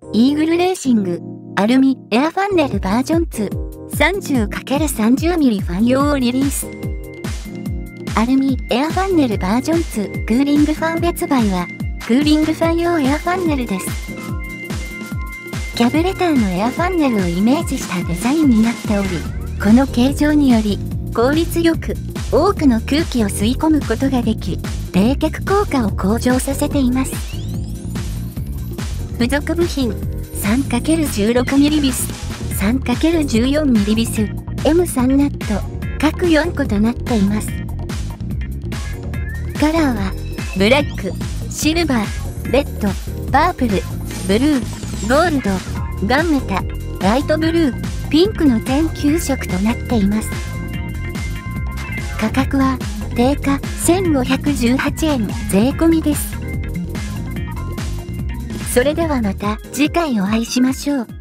イーグルレーシングアルミエアファンネルバージョン2 30×30mm ファン用をリリース。アルミエアファンネルバージョン2クーリングファン別売はクーリングファン用エアファンネルです。キャブレターのエアファンネルをイメージしたデザインになっており、この形状により効率よく多くの空気を吸い込むことができ、冷却効果を向上させています。付属部品 3×16mm ビス 3×14mm ビス M3 ナット各4個となっています。カラーはブラック、シルバー、レッド、パープル、ブルー、ゴールド、ガンメタ、ライトブルー、ピンクの全9色となっています。価格は定価1518円税込みです。それではまた次回お会いしましょう。